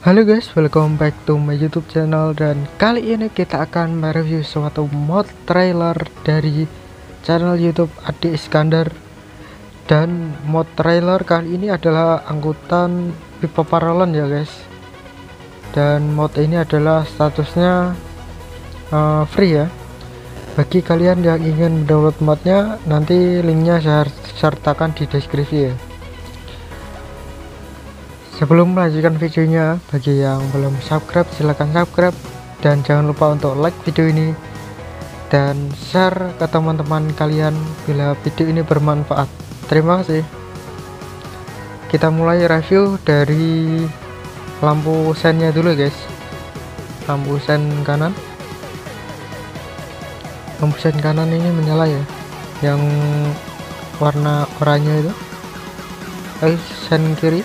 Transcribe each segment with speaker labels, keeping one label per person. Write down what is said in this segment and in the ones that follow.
Speaker 1: Halo guys, welcome back to my YouTube channel, dan kali ini kita akan mereview suatu mod trailer dari channel YouTube Adi Iskandar. Dan mod trailer kali ini adalah angkutan pipa paralon ya guys. Dan mod ini adalah statusnya free ya. Bagi kalian yang ingin download modnya, nanti linknya saya sertakan di deskripsi ya. Sebelum melanjutkan videonya, bagi yang belum subscribe silahkan subscribe, dan jangan lupa untuk like video ini dan share ke teman-teman kalian bila video ini bermanfaat. Terima kasih. Kita mulai review dari lampu sennya dulu guys. Lampu sen kanan, lampu sen kanan ini menyala ya, yang warna oranye itu. Sen kiri,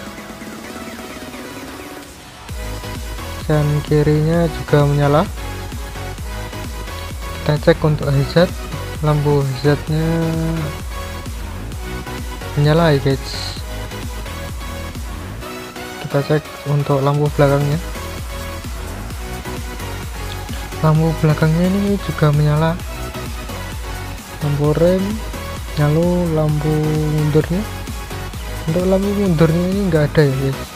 Speaker 1: sen kirinya juga menyala. Kita cek untuk hazard, lampu hazardnya menyala ya guys. Kita cek untuk lampu belakangnya, lampu belakangnya ini juga menyala. Lampu rem, lalu lampu mundurnya, untuk lampu mundurnya ini enggak ada ya guys,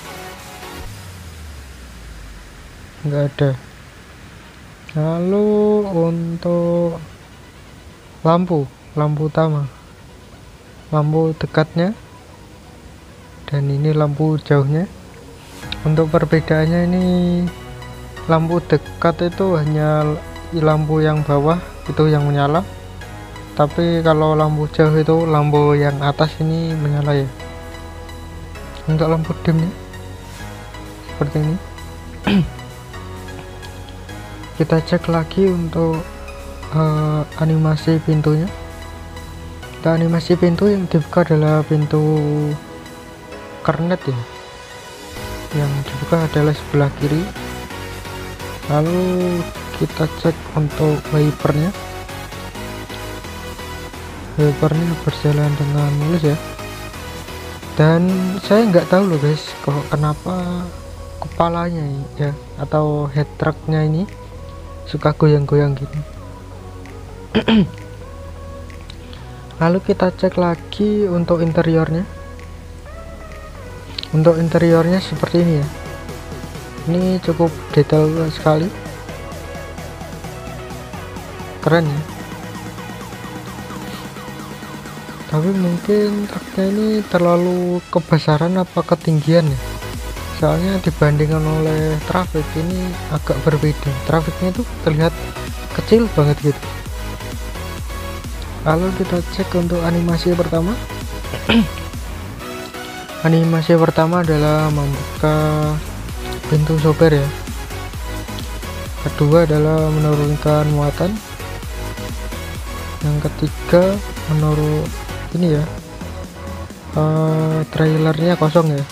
Speaker 1: enggak ada. Lalu untuk lampu utama, lampu dekatnya, dan ini lampu jauhnya. Untuk perbedaannya, ini lampu dekat itu hanya lampu yang bawah itu yang menyala, tapi kalau lampu jauh itu lampu yang atas ini menyala ya. Untuk lampu dimnya seperti ini. Kita cek lagi untuk animasi pintunya. Kita animasi pintu yang dibuka adalah pintu kernet ya, yang dibuka adalah sebelah kiri. Lalu kita cek untuk wipernya, wipernya berjalan dengan mulus ya. Dan saya nggak tahu loh guys, kok kenapa kepalanya ya atau head trucknya ini suka goyang-goyang gitu. Lalu kita cek lagi untuk interiornya. Untuk interiornya seperti ini ya, ini cukup detail sekali, keren ya. Tapi mungkin truknya ini terlalu kebesaran apa ketinggian ya, soalnya dibandingkan oleh traffic ini agak berbeda. Trafficnya itu terlihat kecil banget gitu. Lalu kita cek untuk animasi pertama. Animasi pertama adalah membuka pintu sopir ya. Kedua adalah menurunkan muatan. Yang ketiga menurut ini ya, trailernya kosong ya.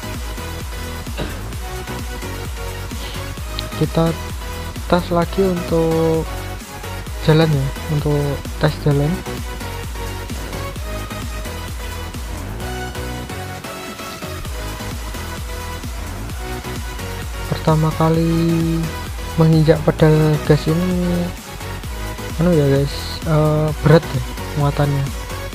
Speaker 1: Kita tes lagi untuk jalan ya, untuk tes jalan. Pertama kali menginjak pedal gas ini ya guys, berat ya muatannya.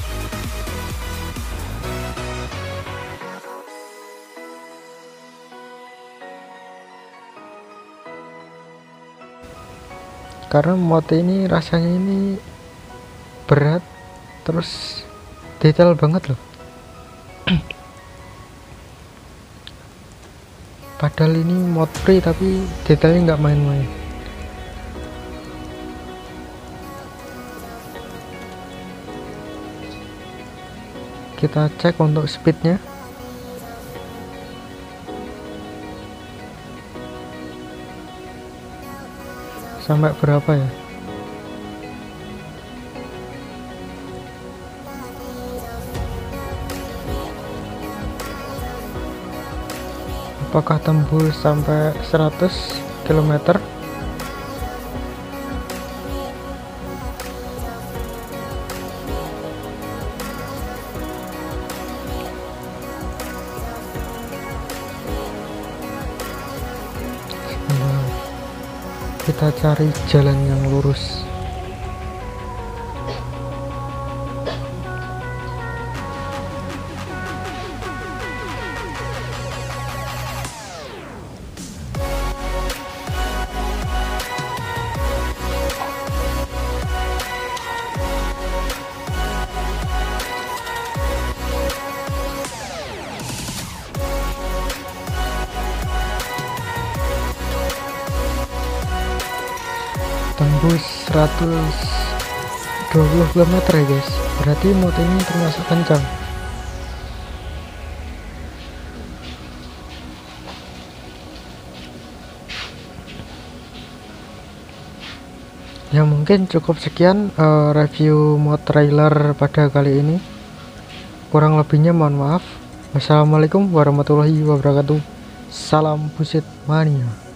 Speaker 1: Karena mod ini rasanya ini berat, terus detail banget loh. Padahal ini mod free tapi detailnya nggak main-main. Kita cek untuk speednya. Sampai berapa ya? Apakah tembus sampai 100 km? kita cari jalan yang lurus. Tembus 120 km ya guys, berarti motor ini termasuk kencang. Ya mungkin cukup sekian review mod trailer pada kali ini, kurang lebihnya mohon maaf. Wassalamualaikum warahmatullahi wabarakatuh. Salam buset mania.